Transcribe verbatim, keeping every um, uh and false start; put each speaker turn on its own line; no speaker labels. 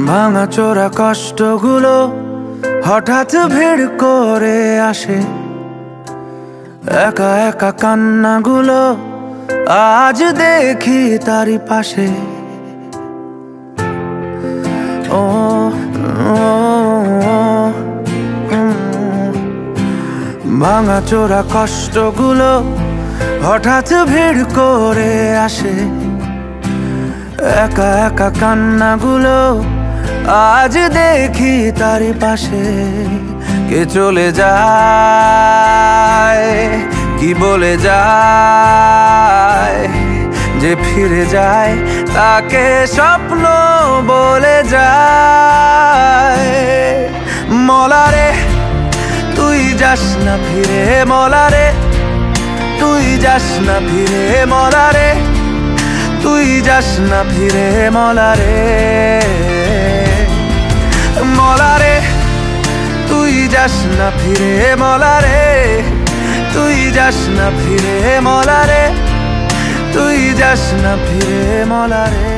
ভাঙা চোরা কষ্টগুলো হঠাৎ ভিড় করে আসে, একা একা কান্নাগুলো আজ দেখি তারই পাশে। ও ভাঙা চোরা কষ্টগুলো হঠাৎ ভিড় করে আসে, একা একা কান্নাগুলো আজ দেখি তারই পাশে। কে চলে যায়, কি বলে যায়, যে ফিরে যায় তাকে স্বপ্ন বলে যায়। মলারে তুই যাস না ফিরে, মলারে তুই যাস না ফিরে, মলারে তুই যাস না ফিরে, মলারে মলারে তুই যাস না ফিরে, মলারে তুই যাস না ফিরে, মলারে তুই যাস না ফিরে, মলারে।